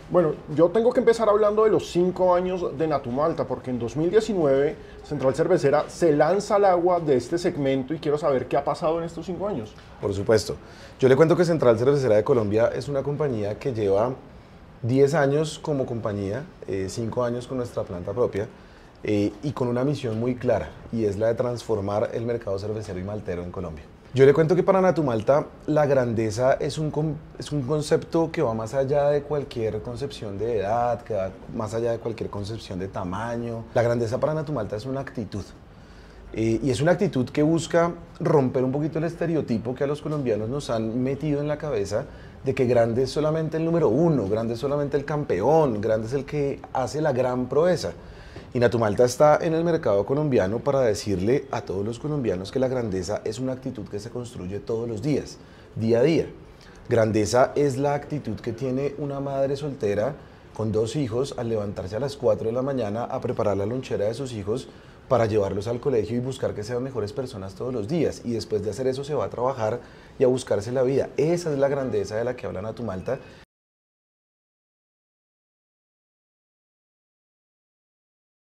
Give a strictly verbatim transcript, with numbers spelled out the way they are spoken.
Bueno, yo tengo que empezar hablando de los cinco años de Natumalta, porque en dos mil diecinueve Central Cervecera se lanza al agua de este segmento y quiero saber qué ha pasado en estos cinco años. Por supuesto. Yo le cuento que Central Cervecera de Colombia es una compañía que lleva diez años como compañía, eh, cinco años con nuestra planta propia eh, y con una misión muy clara, y es la de transformar el mercado cervecero y maltero en Colombia. Yo le cuento que para Natumalta la grandeza es un, con- es un concepto que va más allá de cualquier concepción de edad, que va más allá de cualquier concepción de tamaño. La grandeza para Natumalta es una actitud. Eh, y es una actitud que busca romper un poquito el estereotipo que a los colombianos nos han metido en la cabeza de que grande es solamente el número uno, grande es solamente el campeón, grande es el que hace la gran proeza. Y Natumalta está en el mercado colombiano para decirle a todos los colombianos que la grandeza es una actitud que se construye todos los días, día a día. Grandeza es la actitud que tiene una madre soltera con dos hijos al levantarse a las cuatro de la mañana a preparar la lonchera de sus hijos para llevarlos al colegio y buscar que sean mejores personas todos los días. Y después de hacer eso se va a trabajar y a buscarse la vida. Esa es la grandeza de la que habla Natumalta.